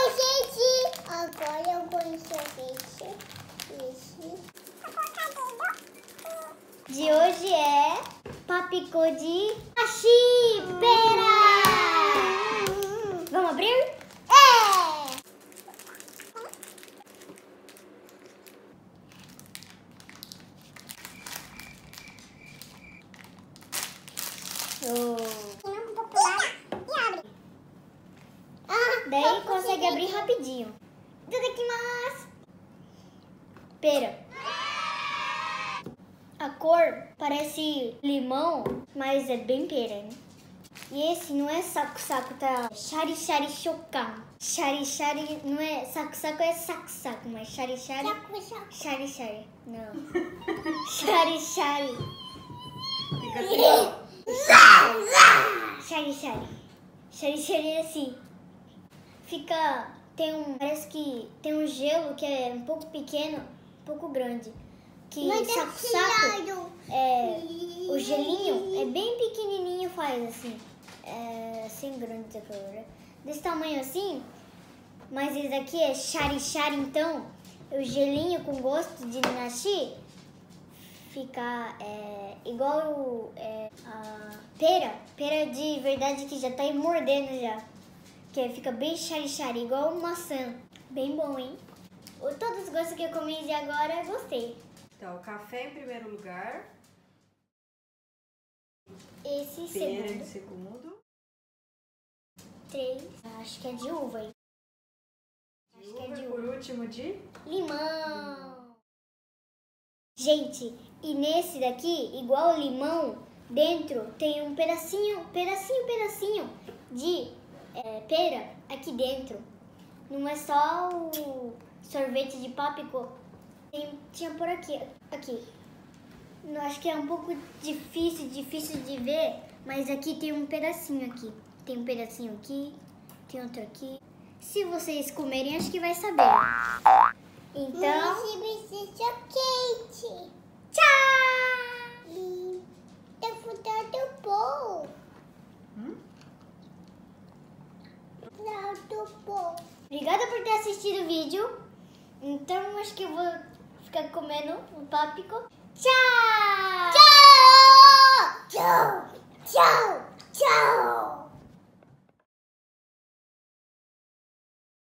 gente, agora eu vou enxergar esse. De hoje é Papicô de Ashi Pera. Vamos abrir? É! Daí consegue abrir rapidinho. Itadakimasu! Pera. A cor parece limão, mas é bem pera, hein? E esse não é saco-saco, tá? Shari-shari shokan. Shari-shari não é saco-saco, é saco-saco, mas shari-shari... Shari-shari, não. Shari-shari. Fica assim. Shari-shari. Shari-shari é assim. Fica... Parece que tem um gelo que é um pouco pequeno, um pouco grande. Que saco-saco, o gelinho é bem pequenininho, faz assim. Assim grande essa cor. Desse tamanho assim. Mas esse daqui é shari-shari, então o gelinho com gosto de nashi fica igual a pera de verdade que já tá aí mordendo já. Que fica bem shari-shari, igual maçã. Bem bom, hein? Todos os gostos que eu comi de agora, gostei. Então, café em primeiro lugar. Esse Pera em segundo. 3. Acho que é de uva, hein? Acho que é de uva. Por último, de limão. Gente, e nesse daqui, igual o limão, dentro tem um pedacinho de pera aqui dentro. Não é só o sorvete de Papicô. Tinha por aqui. Eu acho que é um pouco difícil de ver, mas aqui tem um pedacinho aqui. Tem um pedacinho aqui, tem outro aqui. Se vocês comerem, acho que vai saber. Então... precisa quente. Tchau! Tá faltando pão. Obrigada por ter assistido o vídeo. Então, acho que eu vou ficar comendo o Papicô. Tchau! Tchau! Tchau! Tchau! Tchau!